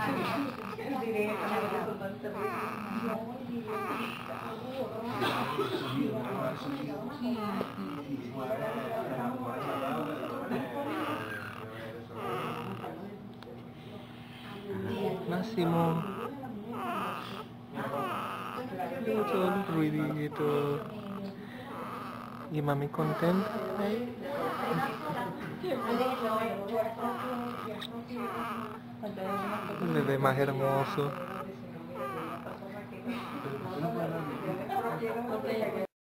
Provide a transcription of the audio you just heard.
Massimo don't really gimami konten lebih mahir ngoso